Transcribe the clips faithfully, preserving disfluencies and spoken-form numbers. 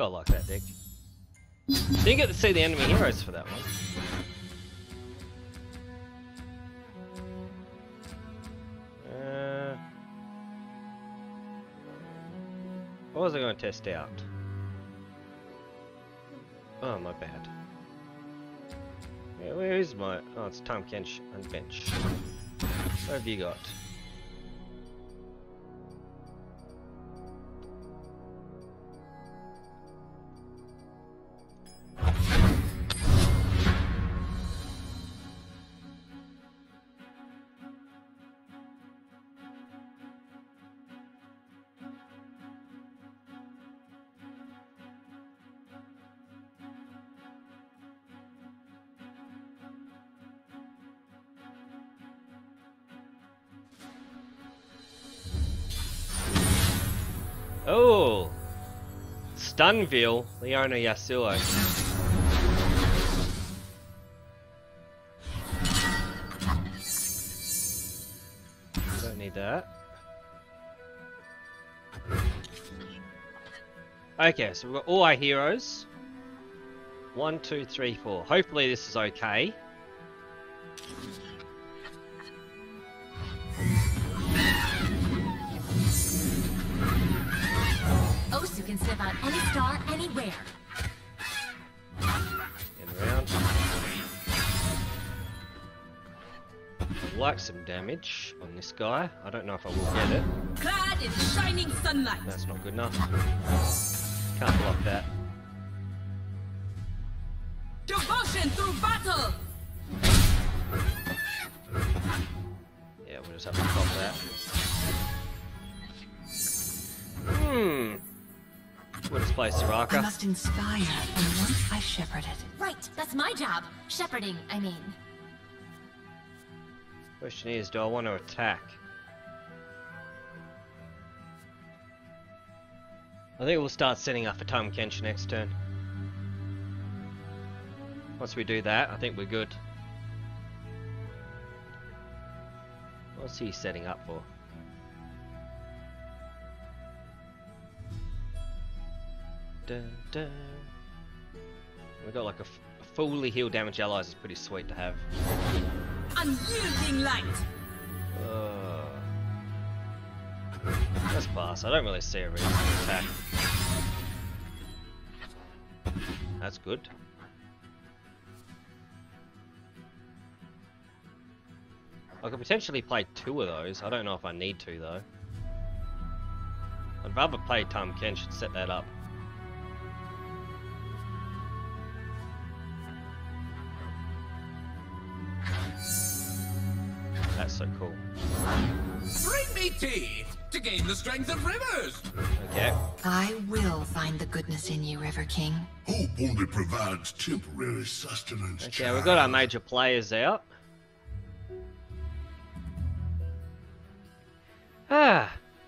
Gotta like that deck. Didn't get to see the enemy heroes for that one. Uh, what was I going to test out? Oh, my bad. Yeah, where is my... Oh, it's Tahm Kench unbenched. What have you got? Oh! Stunville, Leona Yasuo. Don't need that. Okay, so we've got all our heroes. One, two, three, four. Hopefully this is okay. Osu can sniff out any star anywhere. And around. I'd like some damage on this guy. I don't know if I will get it. Clad in shining sunlight. That's not good enough. Can't block that. Devotion through battle. Yeah, we'll just have to pop that. Hmm. We'll just play I Soraka. must inspire, and once I shepherded. Right, that's my job. Shepherding, I mean. Question is, do I want to attack? I think we'll start setting up for Tahm Kench next turn. Once we do that, I think we're good. What's he setting up for? Dun, dun. We got like a, f a fully healed damage allies is pretty sweet to have. Unyielding light. Uh, let's pass. I don't really see a reason to attack. That's good. I could potentially play two of those. I don't know if I need to though. I'd rather play Tahm Kench and set that up. That's so cool. Bring me tea to gain the strength of rivers. Okay. I will find the goodness in you, River King. Hope only provides temporary sustenance. Okay, we've got our major players out. Ah.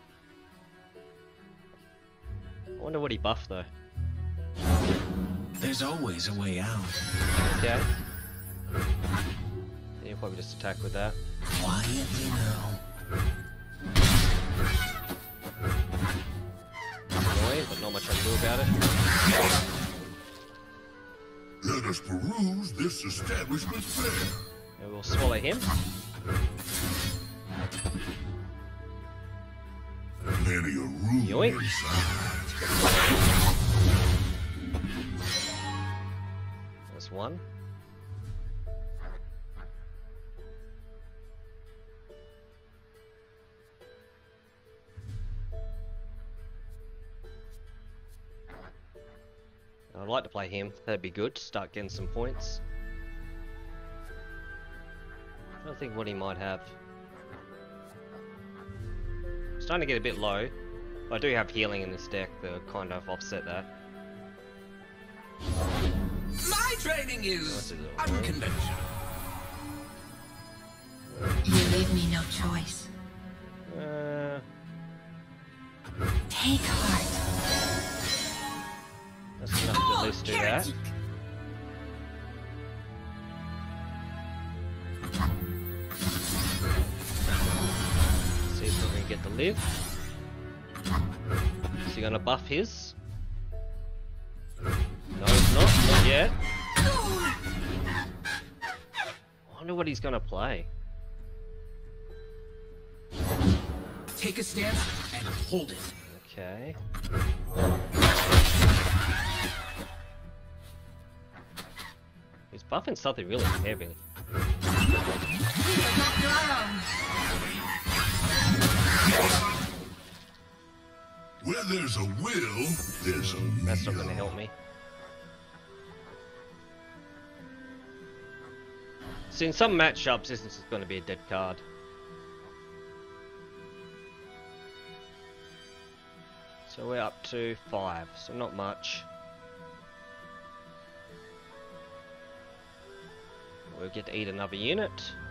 I wonder what he buffed though. There's always a way out. Okay. Yeah, you'll probably just attack with that. Quietly now. Annoying, but not much I can do about it. Let us peruse this establishment fair. And we'll swallow him. Plenty of room Yoink. inside. There's one. I'd like to play him. That'd be good. Start getting some points. I don't think what he might have. Starting to get a bit low. I do have healing in this deck to kind of offset that. My training is unconventional. You leave me no choice. Uh, Take heart. that's enough to at least do that. See if we can get the live. Is he gonna buff his? not, not yet. I wonder what he's gonna play. Take a stance and hold it. Okay. He's buffing something really heavy. Where there's a will, there's a That's not meal. gonna help me. So in some matchups, this is going to be a dead card. So we're up to five, so not much. We'll get to eat another unit.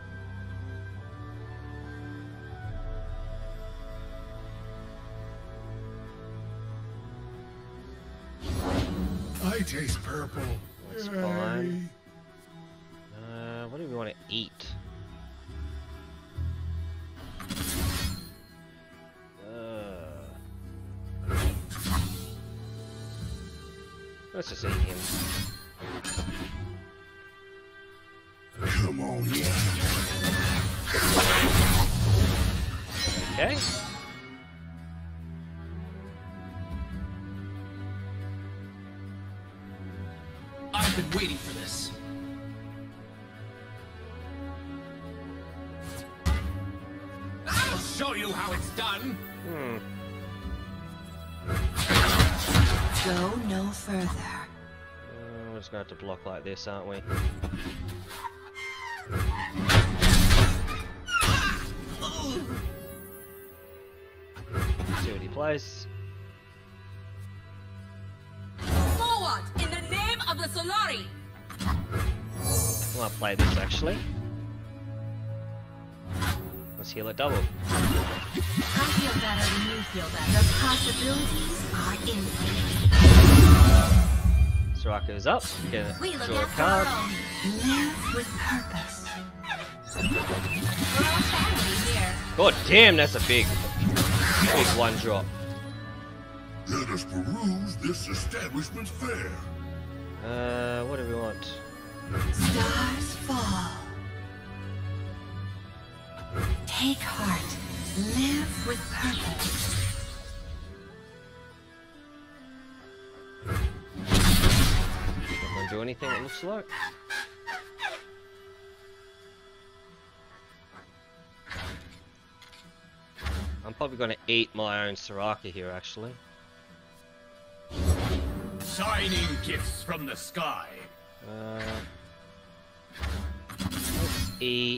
I taste purple. That's fine. Uh, what do we want to eat? Uh, let's just eat him. Come on, yeah. Okay. I've been waiting for this. I'll show you how it's done. Hmm. Go no further. Uh, we're just gonna have to block like this, aren't we? See what he plays. Forward in the name of the Solari. I might play this actually. Let's heal it double. I feel better when you feel better. The possibilities are infinite. Soraka's up. Get We look draw a after our card. own. Live with purpose. We're all family here. God damn, that's a big, big one drop. Let us peruse this establishment's fare. Uh, what do we want? Stars fall. Take heart. Live with purpose. Not gonna do anything, it looks like. I'm probably gonna eat my own Soraka here, actually. Shining gifts from the sky. Uh, let's eat.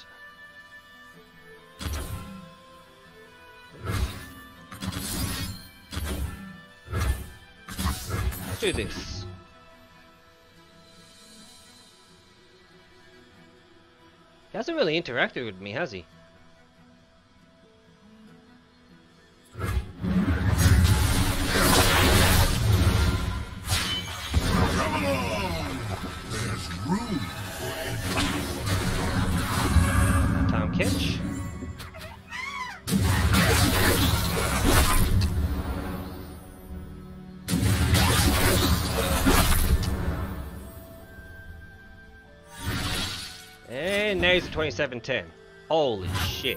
Let's do this. He hasn't really interacted with me, has he? Come along. There's room for Time catch. And now he's at twenty-seven ten. Holy shit.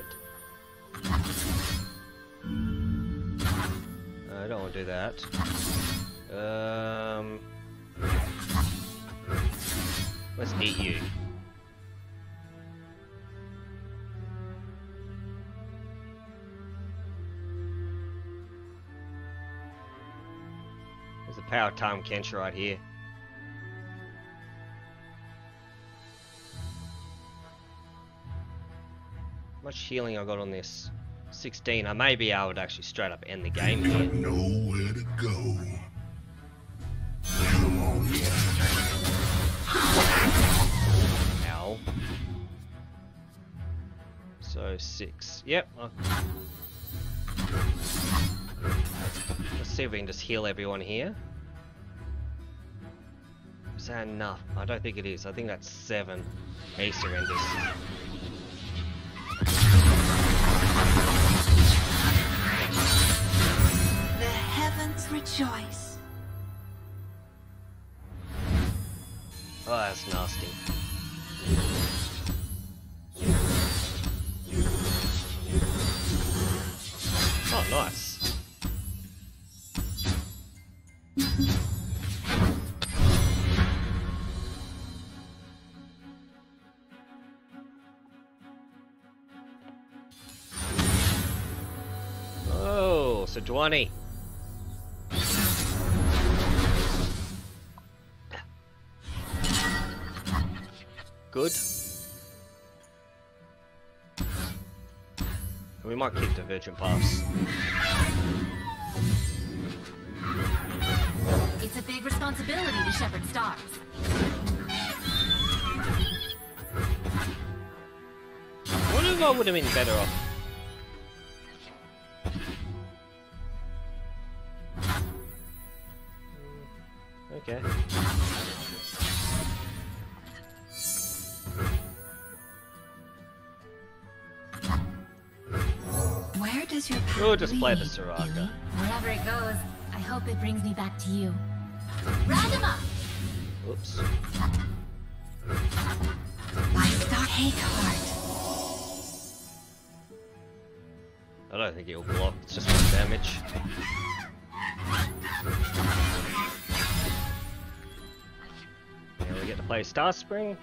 I don't want to do that. Um, let's eat you. There's a power Tahm Kench right here. How much healing I got on this? sixteen. I may be able to actually straight up end the game here. nowhere to go. Come on, yeah. Ow. So six. Yep. I'll... Let's see if we can just heal everyone here. Is that enough? I don't think it is. I think that's seven. He surrenders. The heavens rejoice. Sejuani. Good. We might keep the Virgin Paths. It's a big responsibility to shepherd stars. I wonder if I would have been better off. Okay. Where does your path We'll just play the lead, Soraka. Yui? Wherever it goes, I hope it brings me back to you. Round him up! Oops. My star take heart. I don't think it'll block, it's just one damage. Now we get to play Star Spring.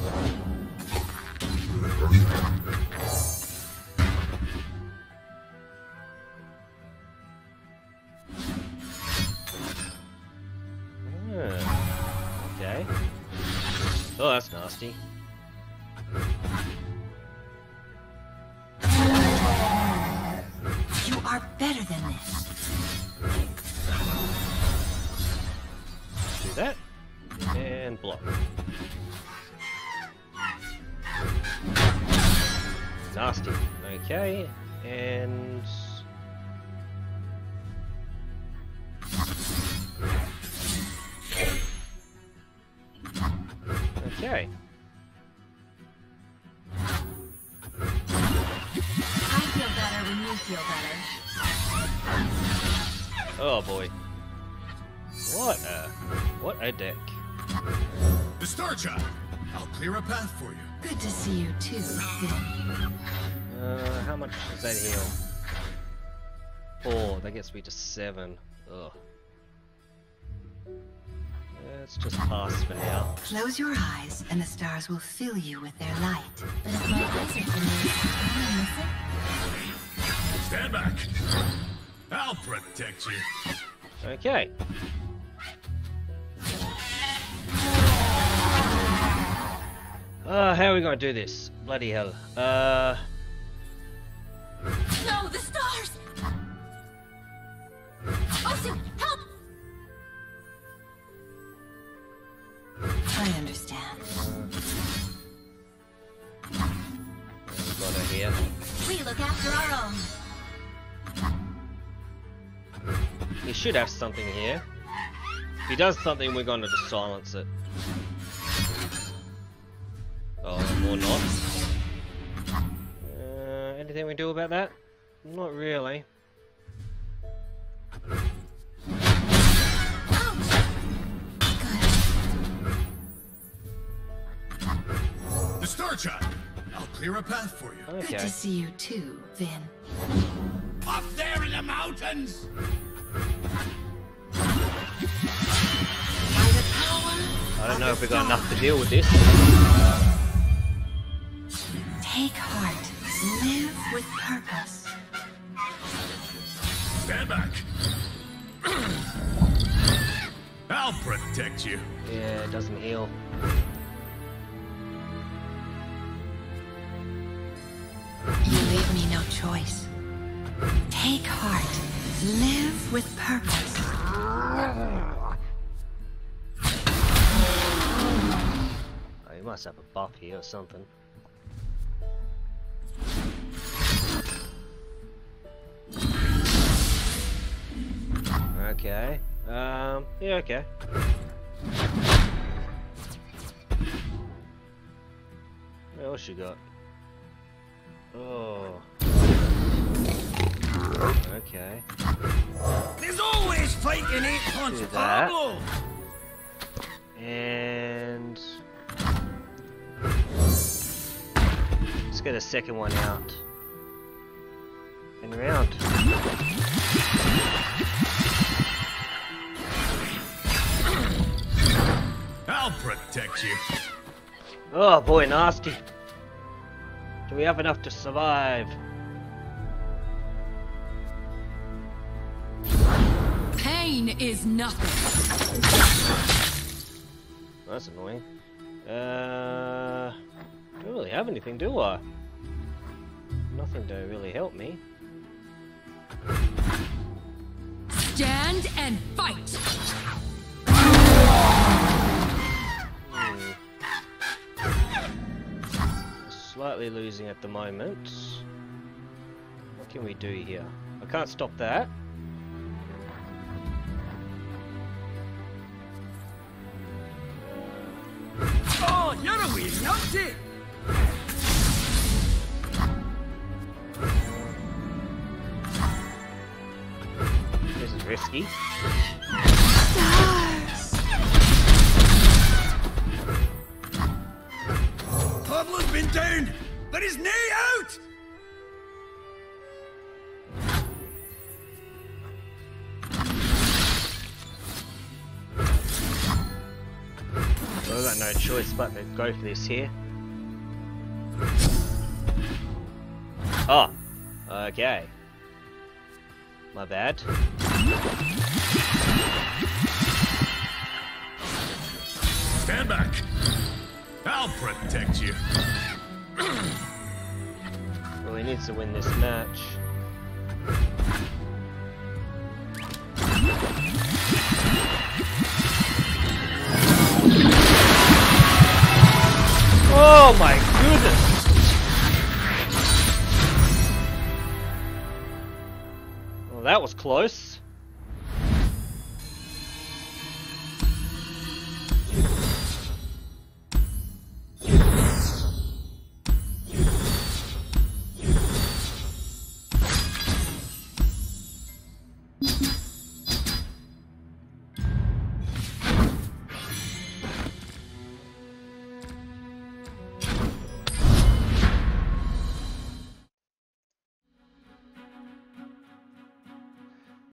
Ah, okay. Oh, that's nasty. You are better than this. Do that. And block. Nasty. Okay. And... Okay. I feel better when you feel better. Oh boy. What a... What a deck. The Star Child. I'll clear a path for you. Good to see you too, Finn. Uh, how much does that heal? Four. That gets me to seven. Ugh. Let's just pass for now. Close your eyes and the stars will fill you with their light. But if my eyes are closed, can I miss it? Stand back. I'll protect you. Okay. Uh, how are we gonna do this? Bloody hell. Uh... No, the stars! Osu, help! I understand. Got her here. We look after our own. He should have something here. If he does something, we're gonna just silence it. Oh, or not. Uh, anything we do about that? Not really. The Star Child. I'll clear a path for you. Good Okay. to see you too, Vin. Up there in the mountains. By the power I don't of know the if we got enough to stars. deal with this. Take heart. Live with purpose. Stand back. I'll protect you. Yeah, it doesn't heal. You leave me no choice. Take heart. Live with purpose. Oh, he must have a buff here or something. Okay. Um, yeah, okay. What else you got? Oh. Okay. There's always fighting eight punch, Do that. Pablo! And let's get a second one out. And round. I'll protect you. Oh boy, nasty. Do we have enough to survive? Pain is nothing. That's annoying. Uh, I don't really have anything, do I? Nothing to really help me. Stand and fight. Hmm. Slightly losing at the moment. What can we do here? I can't stop that. Oh, you're a wee nutty! This is risky. Pablo's been down, but he's now out! Well, I've got no choice but to go for this here. Oh, okay. My bad. Stand back. I'll protect you. Well, he needs to win this match. Oh my goodness! Well, that was close.